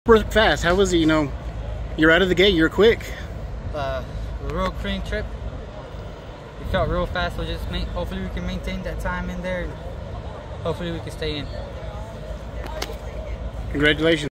Broke fast. How was it? You know, you're out of the gate. You're quick. A real clean trip. We felt real fast. So just hopefully we can maintain that time in there. And hopefully we can stay in. Congratulations.